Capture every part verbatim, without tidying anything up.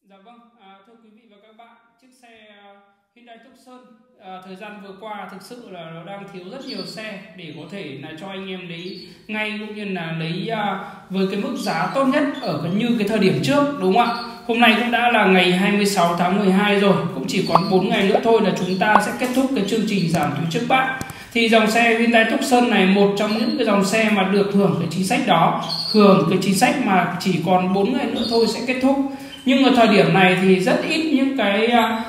Dạ vâng, à, thưa quý vị và các bạn, chiếc xe uh, Hyundai Tucson uh, thời gian vừa qua thực sự là nó đang thiếu rất nhiều xe để có thể là cho anh em lấy ngay, cũng như là lấy uh, với cái mức giá tốt nhất ở gần như cái thời điểm trước, đúng không ạ? Hôm nay cũng đã là ngày hai mươi sáu tháng mười hai rồi, cũng chỉ còn bốn ngày nữa thôi là chúng ta sẽ kết thúc cái chương trình giảm thuế trước bạ. Thì dòng xe Hyundai Tucson này một trong những cái dòng xe mà được hưởng cái chính sách đó, hưởng cái chính sách mà chỉ còn bốn ngày nữa thôi sẽ kết thúc. Nhưng ở thời điểm này thì rất ít những cái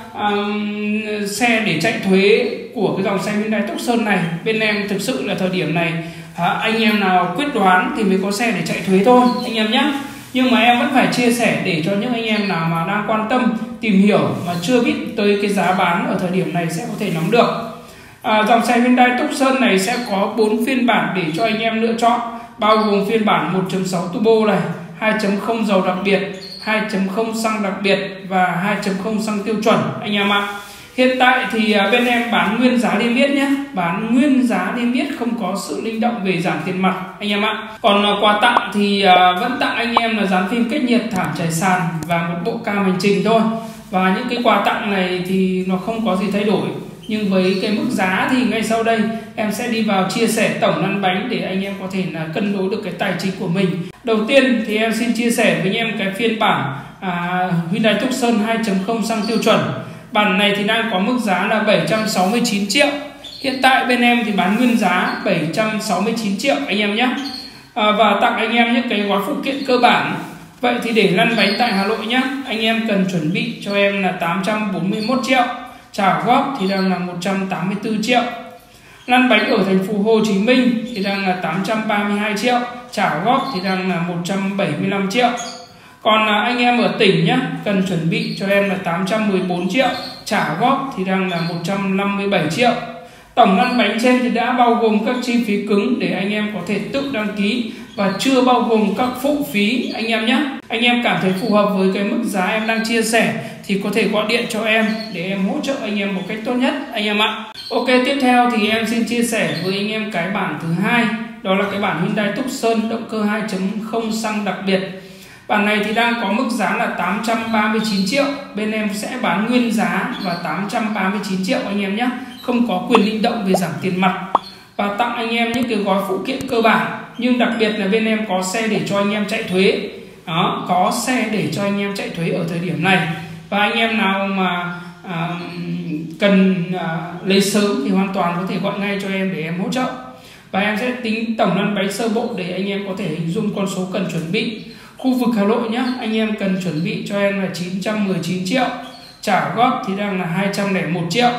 uh, xe để chạy thuế của cái dòng xe Hyundai Tucson này. Bên em thực sự là thời điểm này uh, anh em nào quyết đoán thì mới có xe để chạy thuế thôi anh em nhé. Nhưng mà em vẫn phải chia sẻ để cho những anh em nào mà đang quan tâm tìm hiểu mà chưa biết tới cái giá bán ở thời điểm này sẽ có thể nắm được. À, dòng xe Hyundai Tucson này sẽ có bốn phiên bản để cho anh em lựa chọn, bao gồm phiên bản một chấm sáu turbo này, hai chấm không dầu đặc biệt, hai chấm không xăng đặc biệt và hai chấm không xăng tiêu chuẩn anh em ạ. Hiện tại thì bên em bán nguyên giá niêm yết nhé, bán nguyên giá niêm yết, không có sự linh động về giảm tiền mặt anh em ạ. Còn quà tặng thì vẫn tặng anh em là dán phim cách nhiệt, thảm trải sàn và một bộ cam hành trình thôi. Và những cái quà tặng này thì nó không có gì thay đổi. Nhưng với cái mức giá thì ngay sau đây em sẽ đi vào chia sẻ tổng lăn bánh để anh em có thể là cân đối được cái tài chính của mình. Đầu tiên thì em xin chia sẻ với anh em cái phiên bản à, Hyundai Tucson hai chấm không xăng tiêu chuẩn. Bản này thì đang có mức giá là bảy trăm sáu mươi chín triệu. Hiện tại bên em thì bán nguyên giá bảy trăm sáu mươi chín triệu anh em nhé. À, và tặng anh em những cái gói phụ kiện cơ bản. Vậy thì để lăn bánh tại Hà Nội nhé, anh em cần chuẩn bị cho em là tám trăm bốn mươi mốt triệu. Trả góp thì đang là một trăm tám mươi tư triệu. Lăn bánh ở thành phố Hồ Chí Minh thì đang là tám trăm ba mươi hai triệu. Trả góp thì đang là một trăm bảy mươi lăm triệu. Còn anh em ở tỉnh nhé, cần chuẩn bị cho em là tám trăm mười bốn triệu. Trả góp thì đang là một trăm năm mươi bảy triệu. Tổng lăn bánh trên thì đã bao gồm các chi phí cứng để anh em có thể tự đăng ký và chưa bao gồm các phụ phí anh em nhé. Anh em cảm thấy phù hợp với cái mức giá em đang chia sẻ thì có thể gọi điện cho em để em hỗ trợ anh em một cách tốt nhất anh em ạ. Ok, tiếp theo thì em xin chia sẻ với anh em cái bản thứ hai, đó là cái bản Hyundai Tucson động cơ hai chấm không xăng đặc biệt. Bản này thì đang có mức giá là tám trăm ba mươi chín triệu. Bên em sẽ bán nguyên giá và tám trăm ba mươi chín triệu anh em nhé, không có quyền linh động về giảm tiền mặt. Và tặng anh em những cái gói phụ kiện cơ bản, nhưng đặc biệt là bên em có xe để cho anh em chạy thuế. Đó, có xe để cho anh em chạy thuế ở thời điểm này. Và anh em nào mà à, cần à, lấy sớm thì hoàn toàn có thể gọi ngay cho em để em hỗ trợ. Và em sẽ tính tổng lăn bánh sơ bộ để anh em có thể hình dung con số cần chuẩn bị. Khu vực Hà Nội nhé, anh em cần chuẩn bị cho em là chín trăm mười chín triệu. Trả góp thì đang là hai trăm lẻ một triệu.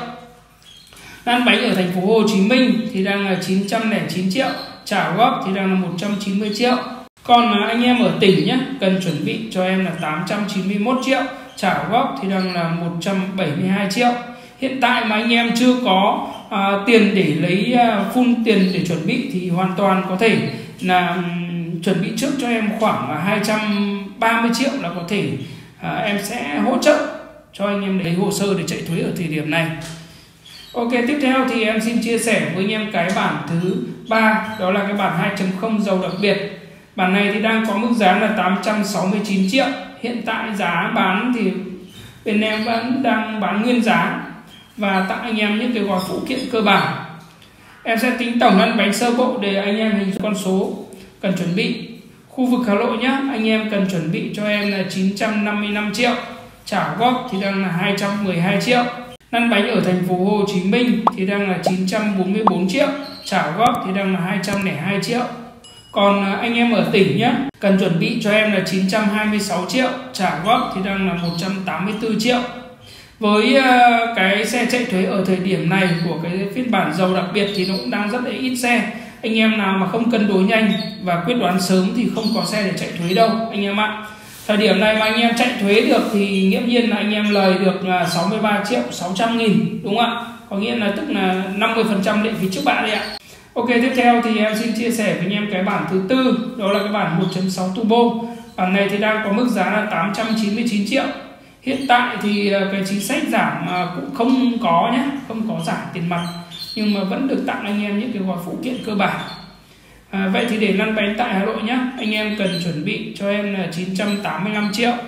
Lăn bánh ở thành phố Hồ Chí Minh thì đang là chín trăm lẻ chín triệu. Trả góp thì đang là một trăm chín mươi triệu. Còn anh em ở tỉnh nhé, cần chuẩn bị cho em là tám trăm chín mươi mốt triệu. Trả góp thì đang là một trăm bảy mươi hai triệu. Hiện tại mà anh em chưa có à, tiền để lấy à, full tiền để chuẩn bị thì hoàn toàn có thể là um, chuẩn bị trước cho em khoảng hai trăm ba mươi triệu là có thể à, em sẽ hỗ trợ cho anh em lấy hồ sơ để chạy thuế ở thời điểm này. Ok, tiếp theo thì em xin chia sẻ với anh em cái bản thứ ba, đó là cái bản hai chấm không dầu đặc biệt. Bản này thì đang có mức giá là tám trăm sáu mươi chín triệu. Hiện tại giá bán thì bên em vẫn đang bán nguyên giá và tặng anh em những cái gói phụ kiện cơ bản. Em sẽ tính tổng lăn bánh sơ bộ để anh em hình dung con số cần chuẩn bị. Khu vực Hà Nội nhé, anh em cần chuẩn bị cho em là chín trăm năm mươi lăm triệu. Trả góp thì đang là hai trăm mười hai triệu. Lăn bánh ở thành phố Hồ Chí Minh thì đang là chín trăm bốn mươi bốn triệu. Trả góp thì đang là hai trăm lẻ hai triệu. Còn anh em ở tỉnh nhé, cần chuẩn bị cho em là chín trăm hai mươi sáu triệu. Trả góp thì đang là một trăm tám mươi tư triệu. Với cái xe chạy thuế ở thời điểm này của cái phiên bản dầu đặc biệt thì nó cũng đang rất là ít xe. Anh em nào mà không cân đối nhanh và quyết đoán sớm thì không có xe để chạy thuế đâu anh em ạ. Thời điểm này mà anh em chạy thuế được thì nghiễm nhiên là anh em lời được là sáu mươi ba triệu sáu trăm nghìn, đúng không ạ? Có nghĩa là tức là năm mươi phần trăm lệ phí trước bạ đấy ạ. Ok, tiếp theo thì em xin chia sẻ với anh em cái bản thứ tư, đó là cái bản một chấm sáu turbo. Bản này thì đang có mức giá là tám trăm chín mươi chín triệu. Hiện tại thì cái chính sách giảm cũng không có nhé, không có giảm tiền mặt, nhưng mà vẫn được tặng anh em những cái gói phụ kiện cơ bản. À, vậy thì để lăn bánh tại Hà Nội nhé, anh em cần chuẩn bị cho em là chín trăm tám mươi lăm triệu.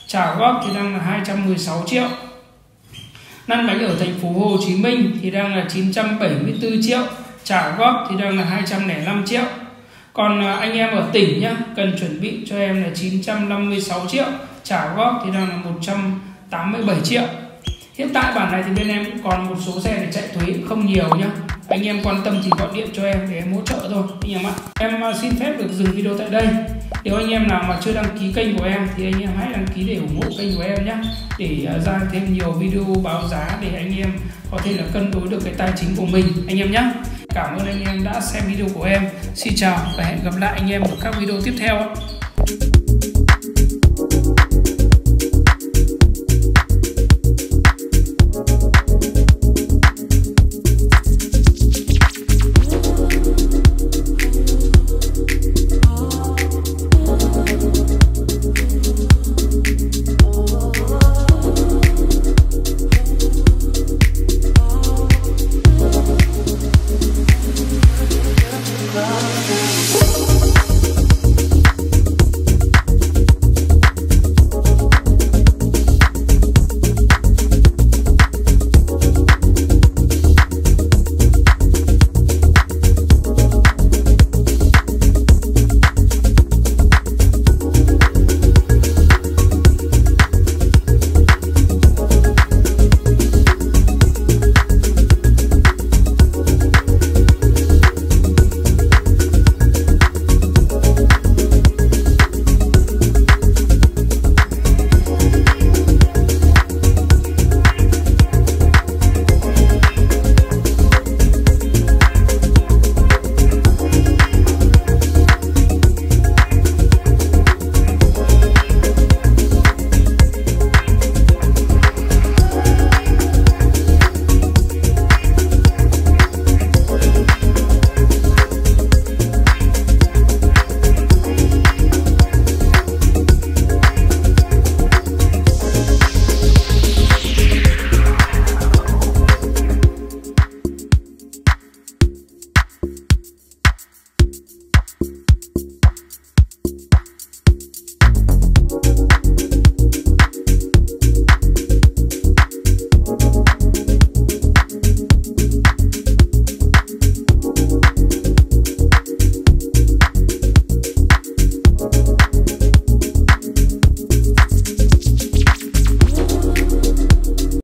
trả góp thì đang là hai trăm mười sáu triệu. Lăn bánh ở thành phố Hồ Chí Minh thì đang là chín trăm bảy mươi tư triệu, trả góp thì đang là hai trăm lẻ năm triệu. Còn anh em ở tỉnh nhá, cần chuẩn bị cho em là chín trăm năm mươi sáu triệu, trả góp thì đang là một trăm tám mươi bảy triệu. Hiện tại bản này thì bên em cũng còn một số xe để chạy thuế, không nhiều nhá. Anh em quan tâm thì gọi điện cho em để em hỗ trợ thôi anh em ạ. Em xin phép được dừng video tại đây. Nếu anh em nào mà chưa đăng ký kênh của em thì anh em hãy đăng ký để ủng hộ kênh của em nhé, để ra thêm nhiều video báo giá để anh em có thể là cân đối được cái tài chính của mình anh em nhé. Cảm ơn anh em đã xem video của em. Xin chào và hẹn gặp lại anh em ở các video tiếp theo.